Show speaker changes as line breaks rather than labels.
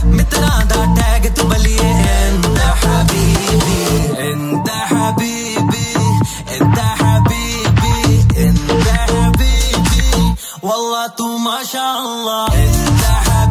मित्रां दा टैग तू बलिए انت حبيبي انت حبيبي انت حبيبي انت حبيبي والله تو ما شاء الله انت حبيبي